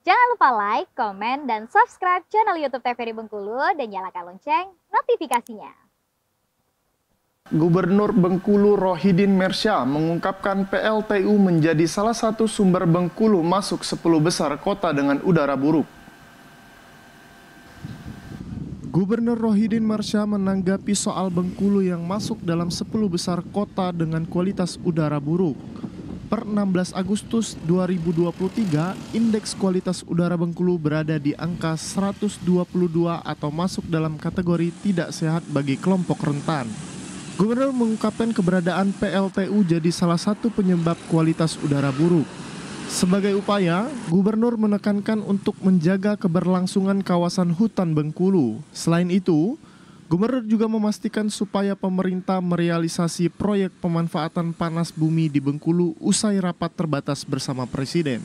Jangan lupa like, komen, dan subscribe channel YouTube TVRI Bengkulu dan nyalakan lonceng notifikasinya. Gubernur Bengkulu Rohidin Mersya mengungkapkan PLTU menjadi salah satu sumber Bengkulu masuk 10 besar kota dengan udara buruk. Gubernur Rohidin Mersya menanggapi soal Bengkulu yang masuk dalam 10 besar kota dengan kualitas udara buruk. Per 16 Agustus 2023, indeks kualitas udara Bengkulu berada di angka 122 atau masuk dalam kategori tidak sehat bagi kelompok rentan. Gubernur mengungkapkan keberadaan PLTU jadi salah satu penyebab kualitas udara buruk. Sebagai upaya, Gubernur menekankan untuk menjaga keberlangsungan kawasan hutan Bengkulu. Selain itu, Gubernur juga memastikan supaya pemerintah merealisasi proyek pemanfaatan panas bumi di Bengkulu usai rapat terbatas bersama Presiden.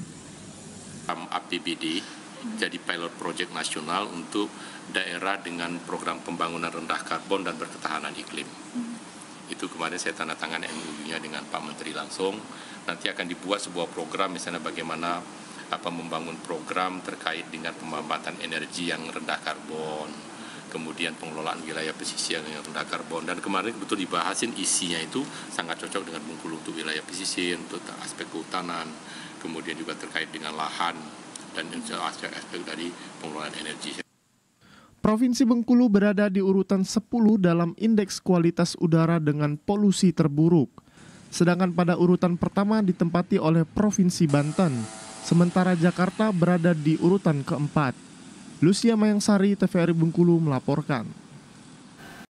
APBD jadi pilot project nasional untuk daerah dengan program pembangunan rendah karbon dan berketahanan iklim. Itu kemarin saya tanda tangan MOU-nya dengan Pak Menteri langsung. Nanti akan dibuat sebuah program misalnya bagaimana membangun program terkait dengan pemanfaatan energi yang rendah karbon, kemudian pengelolaan wilayah pesisir yang rendah karbon. Dan kemarin betul dibahasin isinya itu sangat cocok dengan Bengkulu untuk wilayah pesisir, untuk aspek kehutanan, kemudian juga terkait dengan lahan dan aspek-aspek dari pengelolaan energi. Provinsi Bengkulu berada di urutan 10 dalam indeks kualitas udara dengan polusi terburuk. Sedangkan pada urutan pertama ditempati oleh Provinsi Banten, sementara Jakarta berada di urutan keempat. Lucia Mayangsari, TVRI Bengkulu melaporkan.